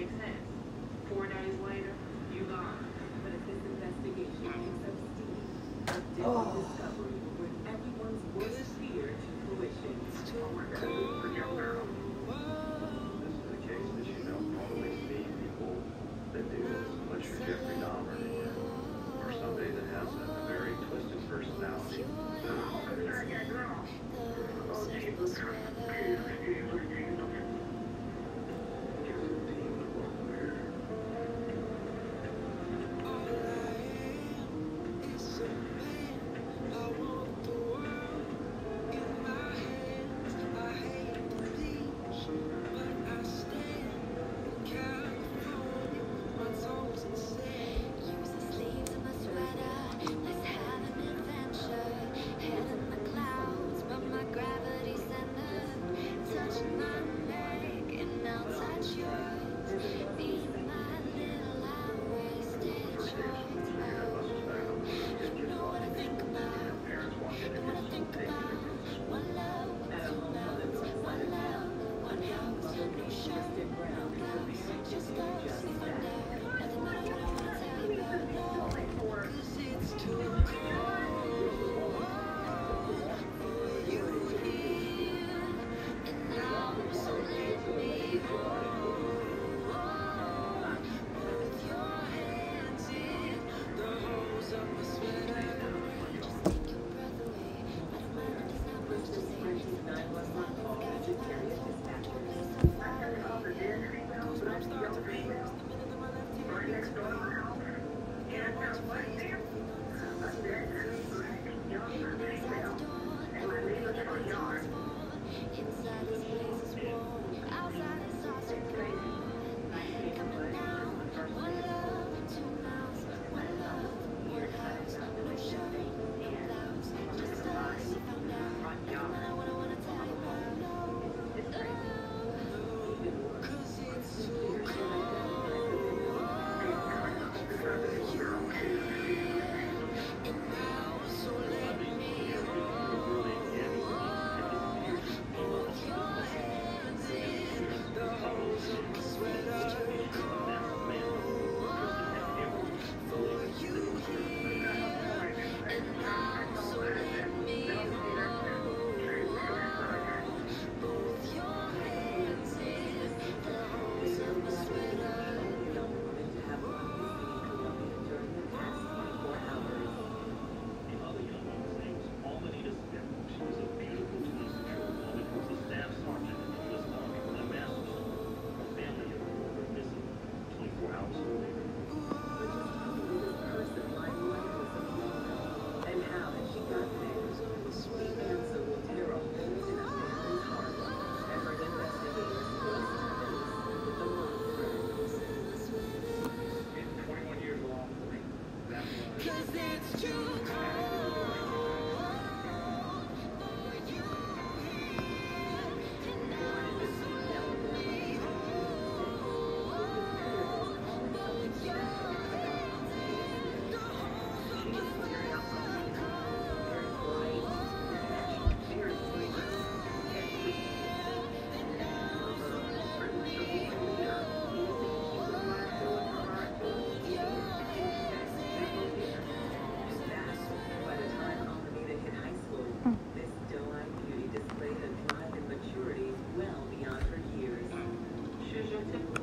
makes sense. 4 days later, you gone. But if this investigation picks up steam, a deadly discovery will bring everyone's worst fear to fruition. Oh my God, for your girl. This is a case that you don't normally see people that do unless you're Jeffrey Dahmer or somebody that has a very twisted personality. Well beyond her years. She's your typical